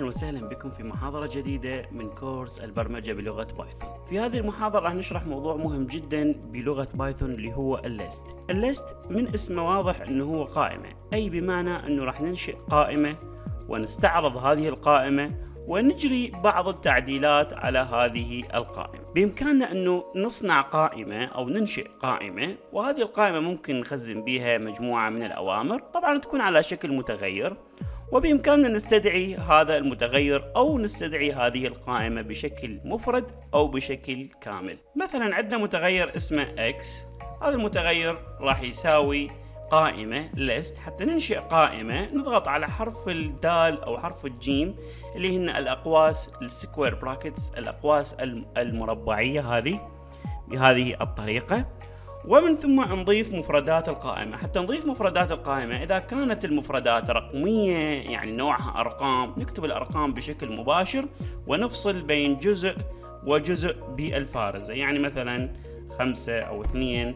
أهلا وسهلا بكم في محاضرة جديدة من كورس البرمجة بلغة بايثون. في هذه المحاضرة راح نشرح موضوع مهم جدا بلغة بايثون اللي هو الليست. الليست من اسمه واضح انه هو قائمة، اي بمعنى انه راح ننشئ قائمة ونستعرض هذه القائمة ونجري بعض التعديلات على هذه القائمة. بإمكاننا أنه نصنع قائمة أو ننشئ قائمة، وهذه القائمة ممكن نخزن بها مجموعة من الأوامر، طبعا تكون على شكل متغير، وبإمكاننا نستدعي هذا المتغير أو نستدعي هذه القائمة بشكل مفرد أو بشكل كامل. مثلا عندنا متغير اسمه x، هذا المتغير راح يساوي قائمة list. حتى ننشئ قائمة نضغط على حرف الدال أو حرف الجيم اللي هن الأقواس السكوير براكتس، الأقواس المربعية هذه بهذه الطريقة، ومن ثم نضيف مفردات القائمة. حتى نضيف مفردات القائمة إذا كانت المفردات رقمية يعني نوعها أرقام، نكتب الأرقام بشكل مباشر ونفصل بين جزء وجزء بالفارزة، يعني مثلا 5 أو 2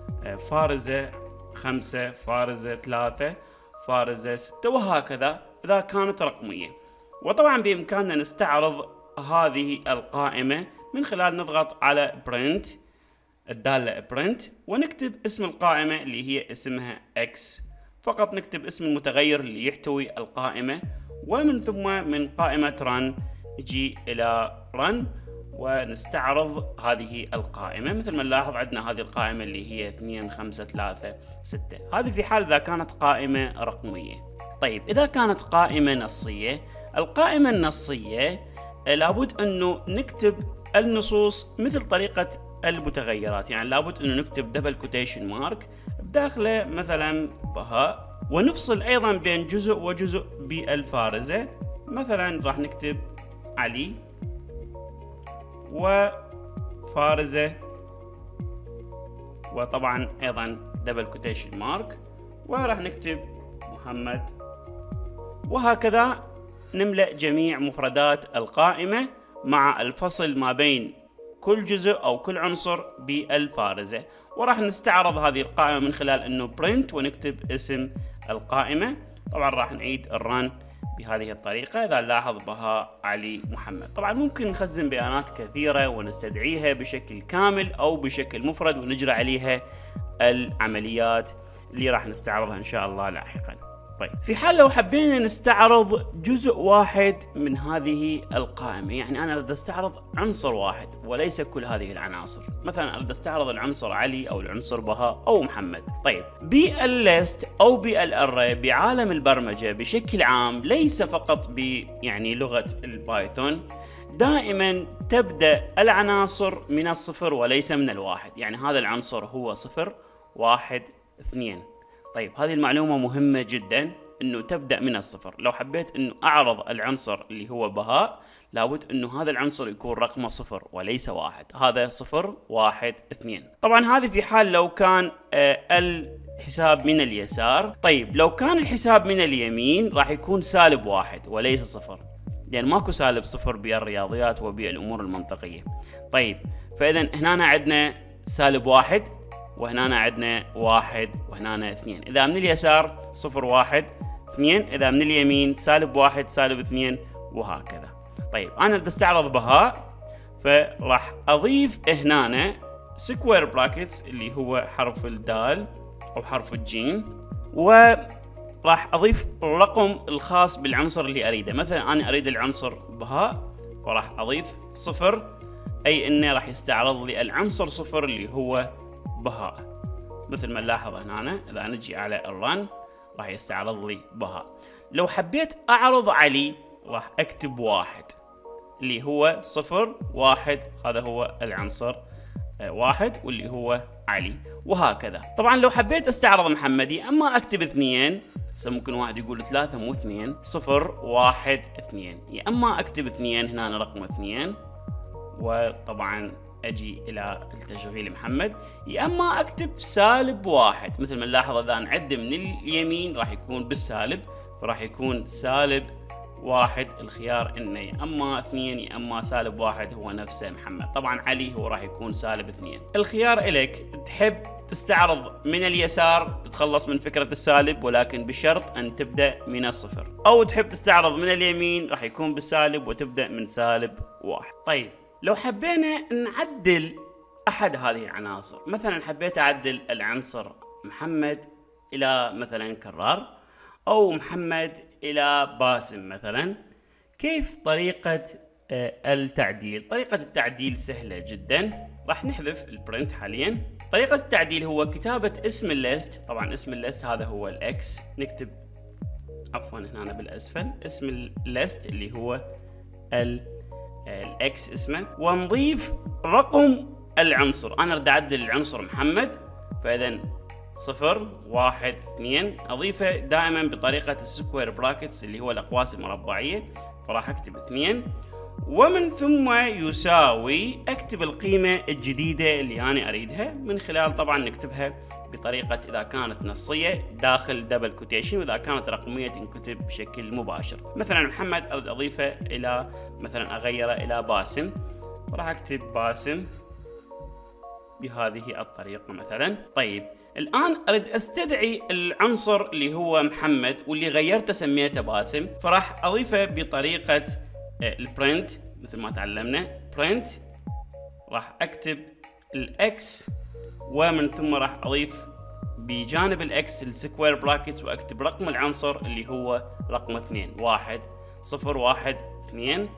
فارزة 5 فارزة 3 فارزة 6 وهكذا إذا كانت رقمية. وطبعا بإمكاننا نستعرض هذه القائمة من خلال نضغط على print، الدالة print، ونكتب اسم القائمة اللي هي اسمها x، فقط نكتب اسم المتغير اللي يحتوي القائمة، ومن ثم من قائمة run نجي إلى run ونستعرض هذه القائمة. مثل ما نلاحظ عندنا هذه القائمة اللي هي 2 5 3 6، هذه في حال إذا كانت قائمة رقمية. طيب إذا كانت قائمة نصية، القائمة النصية لابد أنه نكتب النصوص مثل طريقة المتغيرات، يعني لابد أنه نكتب دبل كوتيشن مارك بداخله مثلا بهاء، ونفصل أيضا بين جزء وجزء بالفارزة. مثلا راح نكتب علي وفارزة، وطبعا أيضا دبل كوتيشن مارك، وراح نكتب محمد، وهكذا نملأ جميع مفردات القائمة مع الفصل ما بين كل جزء أو كل عنصر بالفارزة. وراح نستعرض هذه القائمة من خلال أنه print ونكتب اسم القائمة. طبعا راح نعيد الرن بهذه الطريقة. إذا نلاحظ بهاء علي محمد. طبعا ممكن نخزن بيانات كثيرة ونستدعيها بشكل كامل أو بشكل مفرد ونجري عليها العمليات اللي راح نستعرضها إن شاء الله لاحقا. طيب في حال لو حبينا نستعرض جزء واحد من هذه القائمة، يعني أنا أريد أستعرض عنصر واحد وليس كل هذه العناصر، مثلا أريد أستعرض العنصر علي أو العنصر بهاء أو محمد. طيب بالليست أو بالأري بعالم البرمجة بشكل عام، ليس فقط يعني لغة البايثون، دائما تبدأ العناصر من الصفر وليس من الواحد، يعني هذا العنصر هو 0 1 2. طيب هذه المعلومة مهمة جدا، انه تبدأ من الصفر. لو حبيت انه اعرض العنصر اللي هو بهاء، لابد انه هذا العنصر يكون رقمه 0 وليس 1، هذا 0 1 2. طبعا هذه في حال لو كان الحساب من اليسار. طيب لو كان الحساب من اليمين راح يكون -1 وليس 0، لان ماكو -0 بالرياضيات وبالامور المنطقية. طيب فاذا هنا عندنا -1 وهنا عندنا 1 وهنا 2. إذا من اليسار 0 1 2، إذا من اليمين -1 -2 وهكذا. طيب أنا بدي استعرض بهاء، فراح أضيف هنا سكوير براكتس اللي هو حرف الدال أو حرف الجيم، وراح أضيف الرقم الخاص بالعنصر اللي أريده. مثلا أنا أريد العنصر بهاء، فراح أضيف 0، أي إنه راح يستعرض لي العنصر 0 اللي هو بهاء. مثل ما نلاحظ هنا إذا نجي على الرن راح يستعرض لي بهاء. لو حبيت أعرض علي راح أكتب 1 اللي هو 0 1، هذا هو العنصر 1 واللي هو علي، وهكذا. طبعا لو حبيت استعرض محمد، يا اما اكتب 2، ممكن واحد يقول 3 مو 2، 0 1 2، يا اما اكتب 2 هنا رقم 2 وطبعا اجي الى التشغيل محمد، يا اما اكتب -1. مثل ما نلاحظ اذا نعد من اليمين راح يكون بالسالب، فراح يكون -1. الخيار انه يا اما 2 يا اما -1 هو نفسه محمد. طبعا علي هو راح يكون -2. الخيار الك، تحب تستعرض من اليسار تتخلص من فكرة السالب، ولكن بشرط أن تبدأ من الصفر، أو تحب تستعرض من اليمين راح يكون بالسالب وتبدأ من -1. طيب لو حبينا نعدل أحد هذه العناصر، مثلا حبيت أعدل العنصر محمد إلى مثلا كرار، أو محمد إلى باسم مثلا، كيف طريقة التعديل؟ طريقة التعديل سهلة جدا. راح نحذف البرنت حاليا. طريقة التعديل هو كتابة اسم الليست. طبعا اسم الليست هذا هو الاكس، نكتب عفوا هنا بالاسفل اسم الليست اللي هو الاكس اسمه، ونضيف رقم العنصر. انا اريد اعدل العنصر محمد، فاذا 0 1 2 اضيفه دائما بطريقة السكوير براكتس اللي هو الاقواس المربعية، فراح اكتب 2 ومن ثم يساوي، اكتب القيمة الجديدة اللي انا اريدها، من خلال طبعا نكتبها بطريقة اذا كانت نصية داخل دبل كوتيشن، واذا كانت رقمية تنكتب بشكل مباشر. مثلا محمد اريد اضيفه الى مثلا اغيره الى باسم، راح اكتب باسم بهذه الطريقة مثلا. طيب الآن أريد أستدعي العنصر اللي هو محمد واللي غيرته سميته باسم، فراح أضيفه بطريقة البرنت مثل ما تعلمنا. برنت راح أكتب الإكس، ومن ثم راح أضيف بجانب الإكس السكوير براكتس، وأكتب رقم العنصر اللي هو رقم 2 1 0 1 2.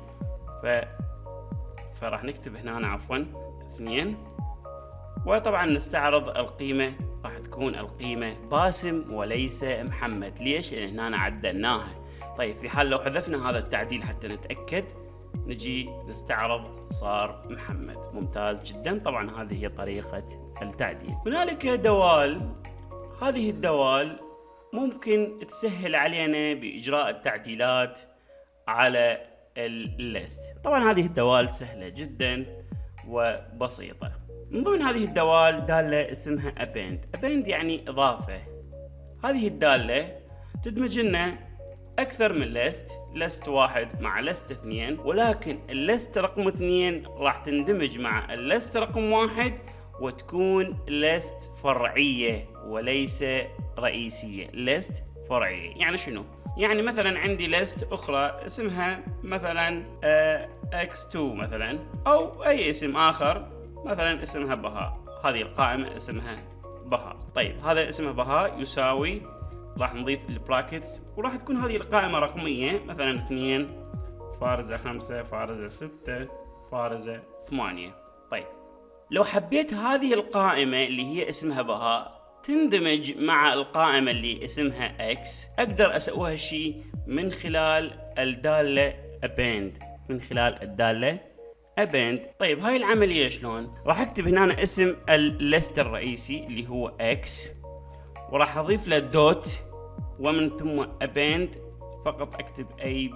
فراح نكتب هنا عفوا 2، وطبعا نستعرض القيمة راح تكون القيمة باسم وليس محمد. ليش؟ لأن هنا عدلناها. طيب في حال لو حذفنا هذا التعديل حتى نتأكد، نجي نستعرض صار محمد. ممتاز جدا. طبعا هذه هي طريقة التعديل. هنالك دوال، هذه الدوال ممكن تسهل علينا بإجراء التعديلات على الليست. طبعا هذه الدوال سهلة جدا وبسيطة. من ضمن هذه الدوال دالة اسمها append يعني إضافة. هذه الدالة تدمج لنا أكثر من لست 1 مع لست 2، ولكن اللست رقم 2 راح تندمج مع اللست رقم 1 وتكون لست فرعية وليس رئيسية. لست فرعية يعني شنو؟ يعني مثلا عندي لست أخرى اسمها مثلا x2 مثلا، أو أي اسم آخر، مثلا اسمها بهاء. هذه القائمة اسمها بهاء. طيب هذا اسمه بهاء يساوي، راح نضيف البراكتس، وراح تكون هذه القائمة رقمية، مثلا 2 فارزة 5 فارزة 6 فارزة 8. طيب لو حبيت هذه القائمة اللي هي اسمها بهاء تندمج مع القائمة اللي اسمها x، أقدر أسوي هالشي من خلال الدالة append. من خلال الدالة append. طيب هاي العملية شلون؟ راح اكتب هنا اسم الليست الرئيسي اللي هو x، وراح اضيف له دوت، ومن ثم append فقط اكتب ab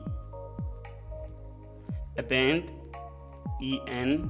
append end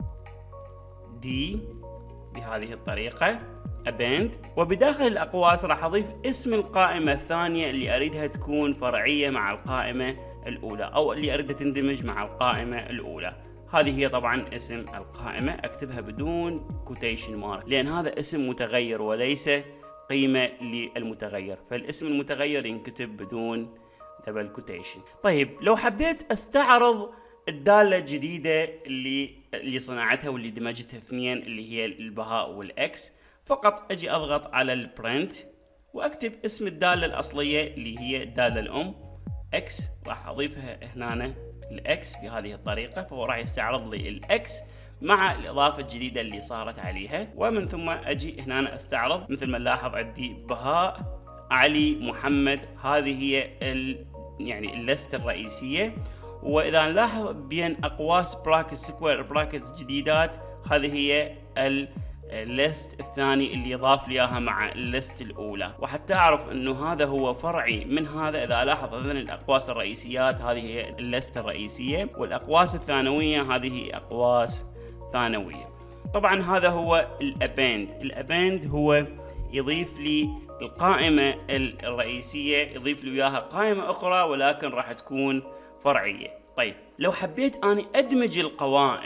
بهذه الطريقة append. وبداخل الأقواس راح أضيف اسم القائمة الثانية اللي أريدها تكون فرعية مع القائمة الأولى، أو اللي أريدها تندمج مع القائمة الأولى. هذه هي طبعا اسم القائمة، أكتبها بدون كوتيشن مارك لأن هذا اسم متغير وليس قيمة للمتغير، فالاسم المتغير ينكتب بدون دبل كوتيشن. طيب لو حبيت أستعرض الدالة الجديدة اللي صنعتها واللي دمجتها اثنين اللي هي البهاء والإكس، فقط أجي أضغط على البرنت وأكتب اسم الدالة الأصلية اللي هي الدالة الأم إكس، راح أضيفها هنا الإكس بهذه الطريقة، فهو راح يستعرض لي الإكس مع الإضافة الجديدة اللي صارت عليها. ومن ثم أجي هنا أستعرض، مثل ما نلاحظ عندي بهاء علي محمد، هذه هي يعني الليست الرئيسية. وإذا نلاحظ بين أقواس براكتس سكوير براكتس جديدات، هذه هي الليست الثاني اللي يضاف لي اياها مع الليست الاولى. وحتى اعرف انه هذا هو فرعي من هذا، اذا الاحظ هذين الاقواس الرئيسيات هذه هي الليست الرئيسيه، والاقواس الثانويه هذه اقواس ثانويه. طبعا هذا هو الابند هو يضيف لي القائمه الرئيسيه، يضيف لي وياها قائمه اخرى ولكن راح تكون فرعيه. طيب لو حبيت اني ادمج القوائم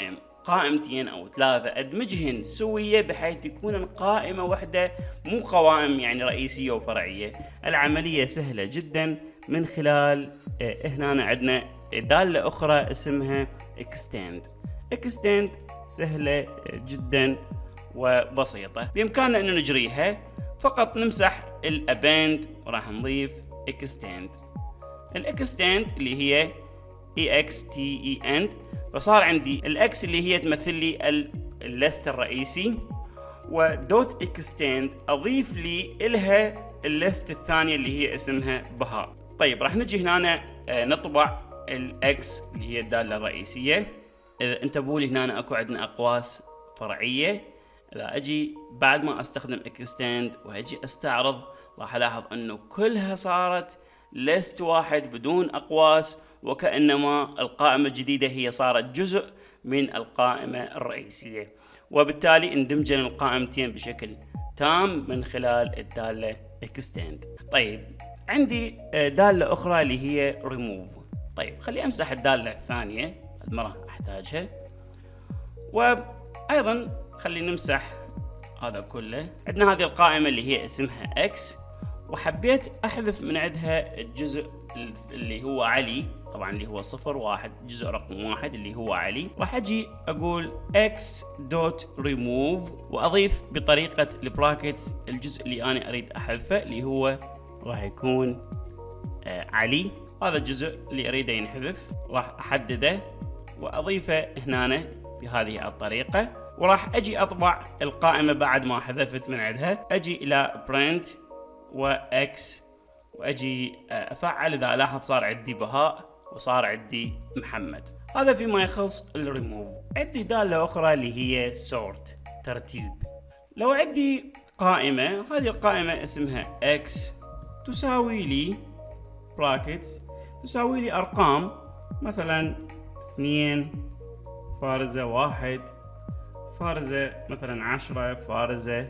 قائمتين أو 3 أدمجهن سوية بحيث يكون قائمة واحدة مو قوائم يعني رئيسية وفرعية. العملية سهلة جدا من خلال هنا عندنا دالة أخرى اسمها extend. سهلة جدا وبسيطة، بإمكاننا أن نجريها. فقط نمسح الابند وراح نضيف extend. الاكستند اللي هي extend، فصار عندي الاكس اللي هي تمثل لي الليست الرئيسي، ودوت extend اضيف لي الها الليست الثانية اللي هي اسمها بهاء. طيب راح نجي هنا نطبع الاكس اللي هي الدالة الرئيسية. اذا انتبهوا لي هنا اكو عندنا اقواس فرعية، اذا اجي بعد ما استخدم extend واجي استعرض راح الاحظ انه كلها صارت ليست واحد بدون اقواس، وكأنما القائمة الجديدة هي صارت جزء من القائمة الرئيسية، وبالتالي اندمجن القائمتين بشكل تام من خلال الدالة extend. طيب عندي دالة اخرى اللي هي remove. طيب خلي امسح الدالة الثانية، المرة احتاجها، وايضا خلي نمسح هذا كله. عندنا هذه القائمة اللي هي اسمها X، وحبيت احذف من عندها الجزء اللي هو علي، طبعا اللي هو 01، جزء رقم 1 اللي هو علي. راح اجي اقول x.remove واضيف بطريقة البراكتس الجزء اللي انا اريد احذفه اللي هو راح يكون علي. هذا الجزء اللي اريده ينحذف راح احدده واضيفه هنا بهذه الطريقة، وراح اجي اطبع القائمة بعد ما حذفت من عندها. اجي الى print واكس واجي افعل. اذا الاحظ صار عندي بهاء وصار عندي محمد. هذا فيما يخص الريموف. عندي دالة اخرى اللي هي sort، ترتيب. لو عندي قائمة، هذه القائمة اسمها x تساوي لي براكتس، تساوي لي ارقام، مثلا 2 فارزة 1 فارزة مثلا 10 فارزة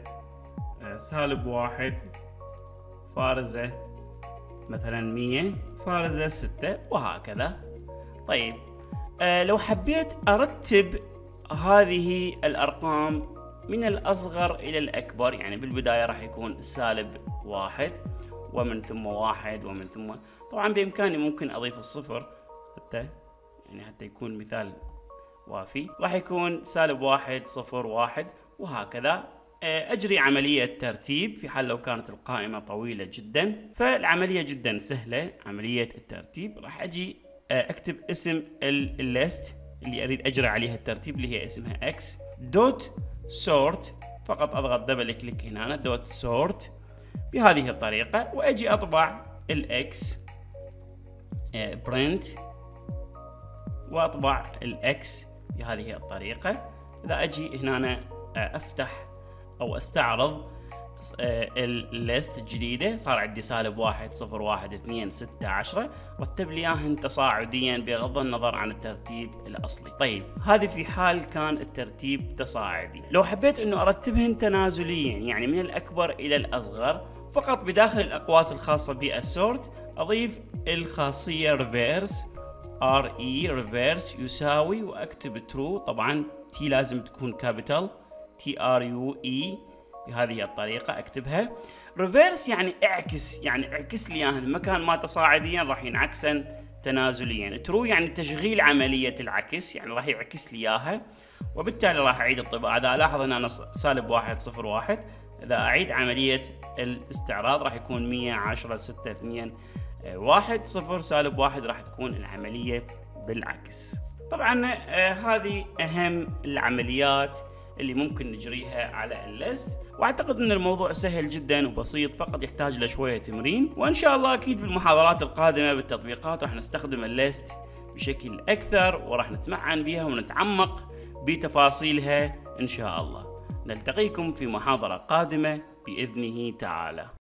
-1 فارزة مثلا 100 فارزة 6 وهكذا. طيب لو حبيت ارتب هذه الارقام من الاصغر الى الاكبر، يعني بالبداية راح يكون -1 ومن ثم 1 ومن ثم، طبعا بامكاني ممكن اضيف الصفر حتى يكون مثال وافي. راح يكون -1 0 1 وهكذا. اجري عملية ترتيب في حال لو كانت القائمة طويلة جدا. فالعملية جدا سهلة، عملية الترتيب. راح اجي اكتب اسم الليست اللي اريد اجري عليها الترتيب اللي هي اسمها x دوت سورت. فقط اضغط دبل كليك هنا دوت سورت بهذه الطريقة، واجي اطبع الاكس برنت واطبع الاكس بهذه الطريقة. اذا اجي هنا افتح او استعرض الليست الجديدة، صار عندي -1 0 1 2 6 10، رتب لي اياهن تصاعديا بغض النظر عن الترتيب الاصلي. طيب هذه في حال كان الترتيب تصاعدي. لو حبيت انه ارتبهن تنازليا، يعني من الاكبر الى الاصغر، فقط بداخل الاقواس الخاصة بالسورت اضيف الخاصية ريفيرس reverse يساوي واكتب true. طبعا تي لازم تكون كابيتال TRUE بهذه الطريقة اكتبها. reverse يعني اعكس، يعني اعكس لي اياها، مكان ما تصاعديا راح ينعكسن تنازليا. true يعني تشغيل عملية العكس، يعني راح يعكس لي اياها، وبالتالي راح اعيد الطباعة. اذا الاحظ ان انا -1 0 1، اذا اعيد عملية الاستعراض راح يكون 100 10 6 2 1 0 -1، راح تكون العملية بالعكس. طبعا هذه اهم العمليات اللي ممكن نجريها على الليست، واعتقد ان الموضوع سهل جدا وبسيط، فقط يحتاج له شوية تمرين. وان شاء الله اكيد بالمحاضرات القادمة بالتطبيقات راح نستخدم الليست بشكل اكثر، وراح نتمعن بها ونتعمق بتفاصيلها ان شاء الله. نلتقيكم في محاضرة قادمة بإذنه تعالى.